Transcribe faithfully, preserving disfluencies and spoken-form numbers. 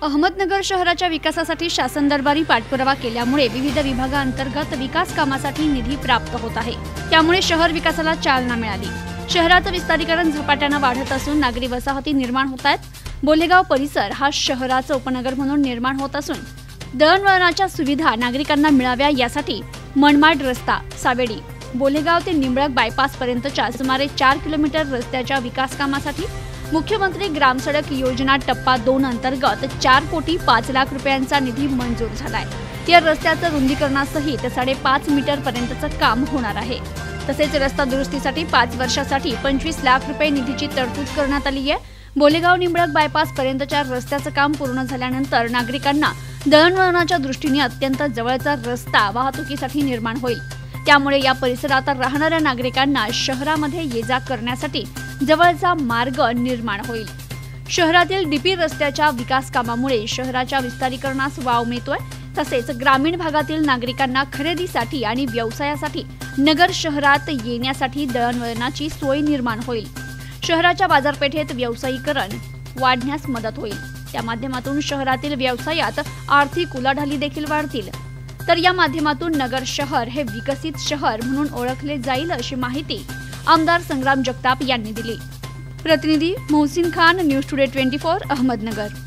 अहमदनगर शहराच्या विकासासाठी शासन दरबारी पाठपुरावा केल्यामुळे विविध विभागांतर्गत विकास कामासाठी निधी प्राप्त होत आहे। त्यामुळे शहर विकासाला चालना मिळाली। शहराचं विस्तारीकरण झपाट्याने वाढत असून नागरी वसाहती निर्माण होत आहेत। बोलेगाव परिसर हा शहराचं उपनगर म्हणून निर्माण होत असून दळणवळणाच्या सुविधा नागरिकांना मिळाव्या यासाठी मनमाड रस्ता सावेडी बोलेगाव ते निंबळक बायपास पर्यंतच्या सुमारे चार किलोमीटर रस्त्याच्या विकास कामासाठी मुख्यमंत्री ग्रामसडक योजना टप्पा दोन अंतर्गत चार कोटी पाच लाख रुपयांचा निधी मंजूर झालाय। या रस्त्याचं रुंदीकरणासहित साडेपाच मीटर पर्यंतचं काम होणार आहे। तसेच रस्ता दुरुस्तीसाठी पाच वर्षासाठी पंचवीस लाख रुपये निधीची तरतूद करण्यात आली आहे। बोलेगाव निंबळक बायपास पर्यंतच्या रस्त्याचं काम पूर्ण झाल्यानंतर नागरिकांना दळणवळणाच्या दृष्टीने अत्यंत जवळचा रस्ता वाहतुकीसाठी निर्माण होईल। त्यामुळे या परिसरात राहणाऱ्या नागरिकांना शहरामध्ये ये-जा करण्यासाठी जवळचा मार्ग निर्माण होईल। शहरातील डीपी रस्त्याच्या विकास कामामुळे शहराच्या विस्तारीकरणास वाव मिळतोय। तसेच ग्रामीण भागातील नागरिकांना खरेदीसाठी आणि व्यवसायासाठी नगर शहरात येण्यासाठी दळणवळणाची सोय निर्माण होईल। शहराच्या बाजारपेठेत व्यावसायिकरण वाढण्यास मदत होईल। त्या माध्यमातून शहरातील व्यवसायात आर्थिक उलाढाली देखील वाढतील। तर या माध्यमातून नगर शहर हे विकसित शहर म्हणून ओळखले जाईल अशी माहिती आमदार संग्राम जगताप यांनी दिली। प्रतिनिधी मोहसिन खान, न्यूज टुडे चोवीस अहमदनगर।